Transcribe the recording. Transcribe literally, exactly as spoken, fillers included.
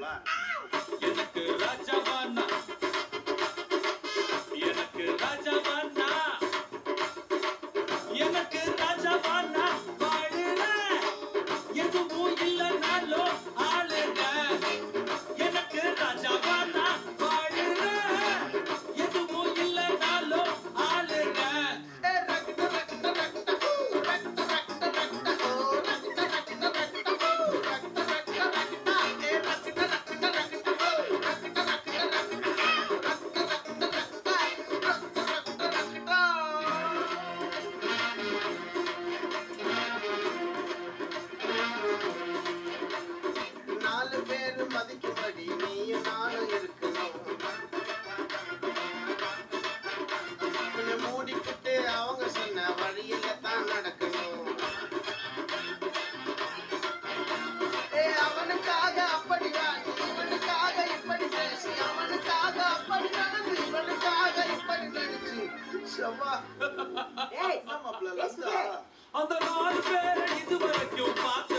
மாப்ள. எனக்கு ராஜாவானா எனக்கு ராஜாவானா எனக்கு ராஜாவானா வாழுற எதுவும் இல்லைனாலும் ஆளுங்க எனக்கு ராஜாவானா வாழுற எதுவும் இல்லைனாலும் ஆளுங்க நாலு பேரு மதிக்கும்படி நீயும் நானும் இருக்கணும். கொஞ்சம் மூடிக்கிட்டு அவங்க சொன்ன வழியில தான் நடக்கணும். ஏ அவனுக்காக அப்படி வாங்கி இவனுக்காக இப்படி பேசி அவனுக்காக அப்படி நடந்து இவனுக்காக இப்படி நடிச்சு சவா ஏய் மாப்ள பேசுங்க. அந்த நாலு பேரை இதுவரைக்கும் பார்த்து